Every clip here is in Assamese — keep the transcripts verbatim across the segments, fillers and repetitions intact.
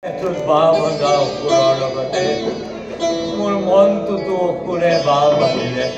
মোৰ মনটোতো অসুৰে বাহ বান্ধিলে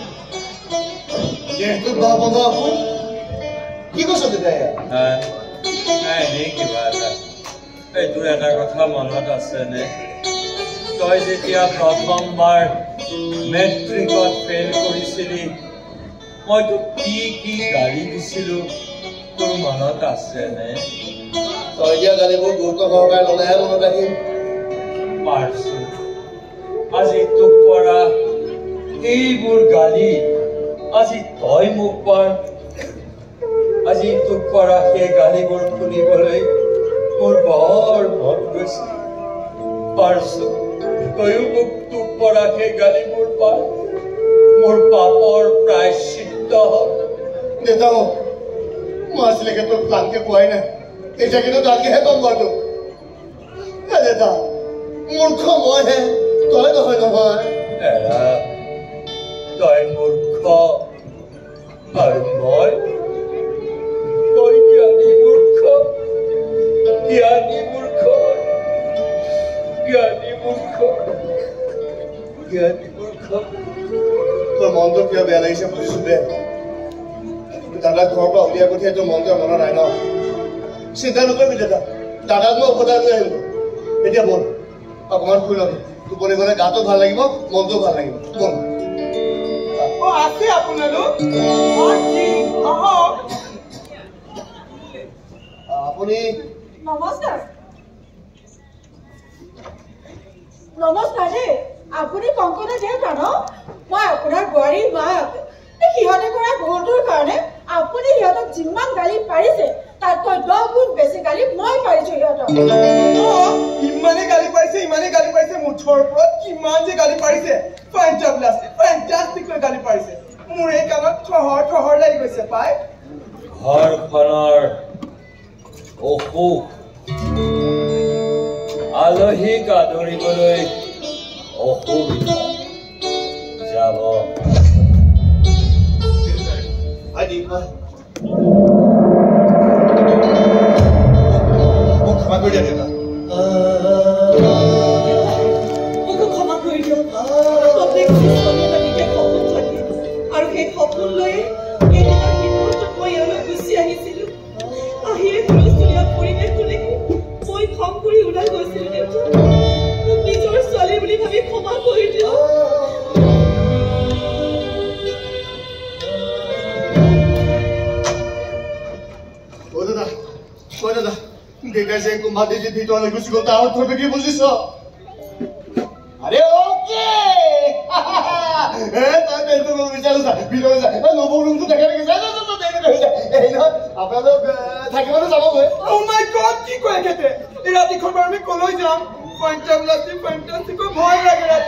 কি কৈছ তেতিয়া এনেই কিবা এটা এইটো এটা কথা মনত আছেনে তই যেতিয়া প্ৰথমবাৰ মেট্ৰিকত ফেইল কৰিছিলি মই তোক কি কি গালি দিছিলো তোৰ মনত আছেনে তই দিয়া গালিবোৰ গুৰুত্ব সহকাৰে ললেহে মনত ৰাখিম পাৰছো আজি তোক পৰা এইবোৰ গালি আজি তই মোক পাৰ আজি তোক পৰা সেই গালিবোৰ শুনিবলৈ মোৰ বৰ মন গৈছে পাৰছো তয়ো মোক তোক পৰা সেই গালিবোৰ পাৰ মোৰ পাপৰ প্ৰায়শ্চিত্ত হওক দেউতা মই আজিলৈকে তোক ভালকে কোৱাই নাই এতিয়া কিন্তু তাতকেহে কম বাৰু তোক দেউতা মূৰ্খ মইহে তই নহয় নহয় এৰা তই মূৰ্খ আৰু মই তই জ্ঞানী মূৰ্খ জ্ঞানী মূৰ্খ জ্ঞানী মূৰ্খ জ্ঞানী মূৰ্খ তোৰ মনটো কিয় বেয়া লাগিছে বুজিছো দে দাদাক ঘৰৰ পৰা উলিয়াই পঠিয়াই তোৰ মনটো মনত নাই ন চিন্তা নকৰিবি দাদা দাদাক মই উভতাই লৈ আহিলো এতিয়া বল অকণমান শুই লবি টোপনি গ'লে গাটো ভাল লাগিব মনটো ভাল লাগিব বল আছে আপোনালোক আপুনি নমস্কাৰ নমস্কাৰ দেই আপুনি কংকনা দেউতা ন মই আপোনাৰ বোৱাৰীৰ মাক সিহঁতে কৰা ভুলটোৰ কাৰণে আপুনি সিহঁতক যিমান গালি পাৰিছে তাতকৈ দহ গুণ বেছি গালি মই পাৰিছো সিহঁতক ইমানে গালি পাৰিছে ইমানে গালি পাৰিছে মুঠৰ ওপৰত কিমান যে গালি পাৰিছে ফেণ্টাবলাষ্টিক ফেণ্টাষ্টিকলৈ গালি পাৰিছে মোৰ এই কামত ঠহৰ ঠহৰ লাগি গৈছে পাই ঘৰখনৰ অসুখ আলহীক আদৰিবলৈ অসুবিধা যাব আজি মোক ক্ষমা কৰি দিয়া দেউতা মোকো ক্ষমা কৰি দিয়ক আৰু সেই সপোন লৈ সেইদিনা সিমূৰ্তত মই ইয়ালৈ গুচি আহিছিলো আহিয়ে হুলস্থুলীয়া পৰিৱেশটো দেখি মই খং কৰি ওলাই গৈছিলো দেউতা মোক নিজৰ ছোৱালী বুলি ভাবি ক্ষমা কৰি দিয়ক দেউতাই যে কুম্ভাতে যে ভিতৰলৈ গুচি গ'ল তাৰ অৰ্থটো কি বুজিছ আৰে অ'কে তই বেলটো বিচাৰো যা ভিতৰলৈ যা নবৌ ৰুমটো দেখে দেখে যা আপোনালোক থাকিবলৈ যাবগৈ অ' মাই গড কি কয় এখেতে এই ৰাতিখন বাৰু আমি কলৈ যাম ফেণ্টাবলাষ্টিক